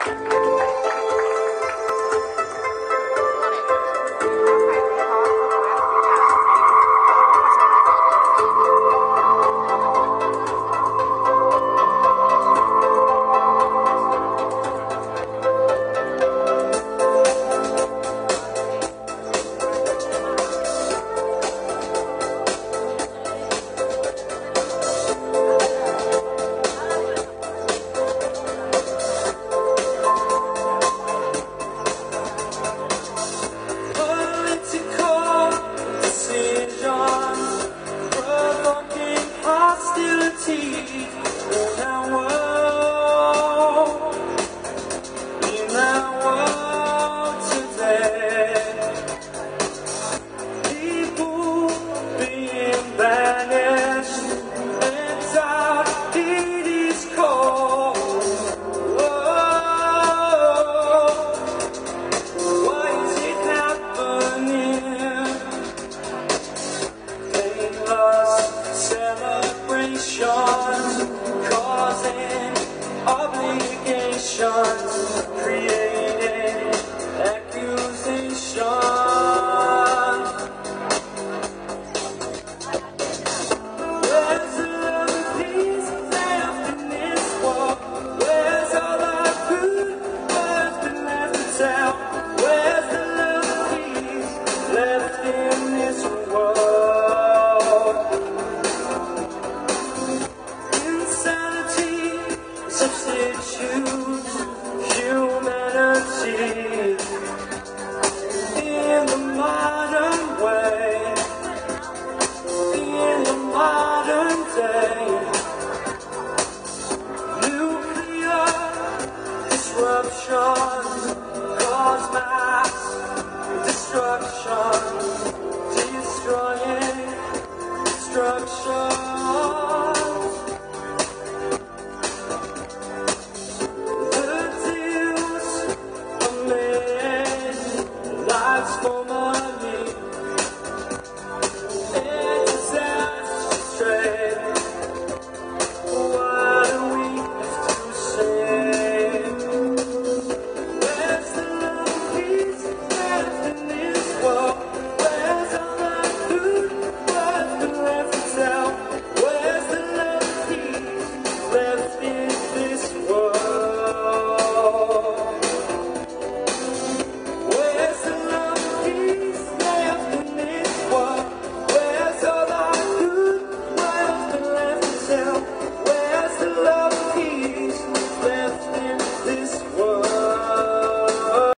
Causing obligations, creating accusations. Where's the love and peace left in this war? Where's all our food? Where's been left to tell? Where's the love and peace left in this world? Substitute humanity in the modern way, in the modern day. Nuclear disruption.